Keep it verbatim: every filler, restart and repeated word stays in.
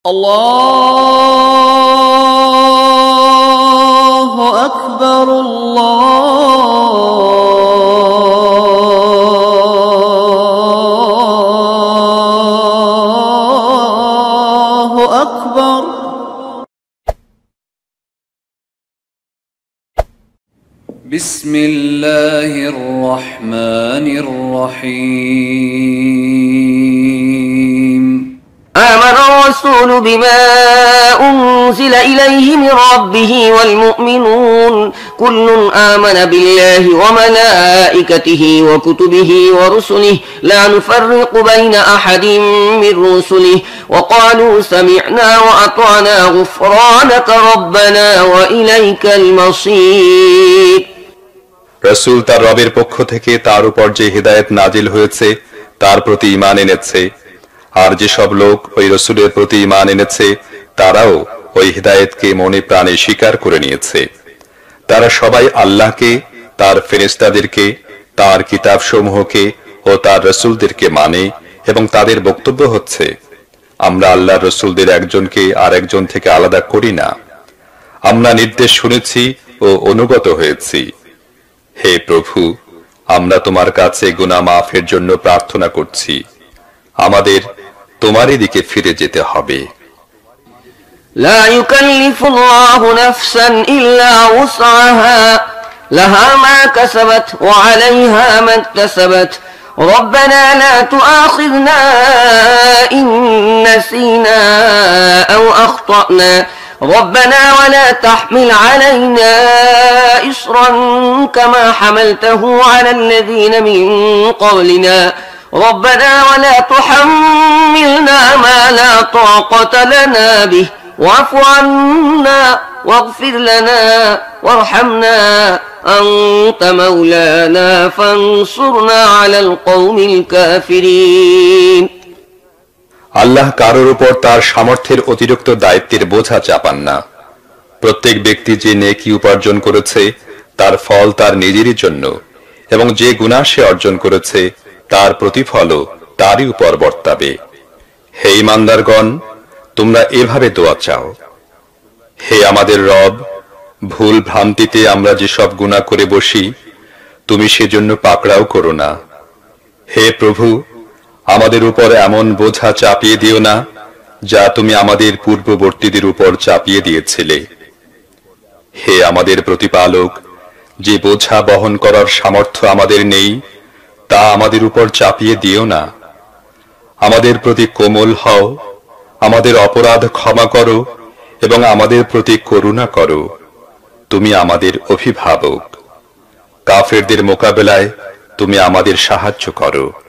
আল্লাহু আকবার, আল্লাহু আকবার। বিসমিল্লাহির রহমানির রহিম। آمن الرسول بما أنزل إليه من ربه والمؤمنون كل آمن بالله وملائكته وكتبه ورسله لا نفرق بين أحد من رسله وقالوا سمعنا وأطعنا غفرانك ربنا وإليك المصير। রাসূল তার রবের পক্ষ থেকে তার উপর যে হিদায়াত নাজিল হয়েছে তার প্রতি ঈমান এনেছে, আর যেসব লোক ওই রাসূলের প্রতি ঈমান এনেছে তারাও ওই হিদায়াতকে মনে প্রাণে স্বীকার করে নিয়েছে। তারা সবাই আল্লাহকে, তার ফেরেশতাদেরকে, তার কিতাবসমূহকে ও তার রাসূলদেরকে মানে এবং তাদের বক্তব্য হচ্ছে, আমরা আল্লাহর রাসূলদের একজনকে আর একজন থেকে আলাদা করি না। আমরা নির্দেশ শুনেছি ও অনুগত হয়েছি। হে প্রভু, আমরা তোমার কাছে গুনাহ মাফের জন্য প্রার্থনা করছি। আমাদের তোমারই দিকে ফিরে যেতে হবে। لا يكلف الله نفسا إلا وسعها لها ما كسبت وعليها ما اكتسبت ربنا لا تؤاخذنا إن نسينا أو أخطأنا ربنا ولا تحمل علينا إصرا كما حملته على الذين من قبلنا ربنا ولا تحملنا ما لا طاقة لنا به واعف عنا واغفر لنا وارحمنا أنت مولانا فانصرنا على القوم الكافرين। আল্লাহ কারোর উপর তার সামর্থ্যের অতিরিক্ত দায়িত্বের বোঝা চাপান না। প্রত্যেক ব্যক্তি যে নেকি উপার্জন করেছে তার ফল তার নিজেরই জন্য, এবং যে গুনাহ সে অর্জন করেছে তার প্রতিফলও তারই উপর বর্তাবে। হে ঈমানদারগণ, তোমরা এভাবে দোয়া চাও, হে আমাদের রব, ভুল ভ্রান্তিতে আমরা যেসব গুনাহ করে বসি তুমি সেজন্য পাকড়াও করো না। হে প্রভু, আমাদের উপর এমন বোঝা চাপিয়ে দিও না যা তুমি আমাদের পূর্ববর্তীদের উপর চাপিয়ে দিয়েছিলে। হে আমাদের প্রতিপালক, যে বোঝা বহন করার সামর্থ্য আমাদের নেই তা আমাদের উপর চাপিয়ে দিও না। আমাদের প্রতি কোমল হও, আমাদের অপরাধ ক্ষমা করো এবং আমাদের প্রতি করুণা করো। তুমি আমাদের অভিভাবক। কাফেরদের মোকাবেলায় তুমি আমাদের সাহায্য করো।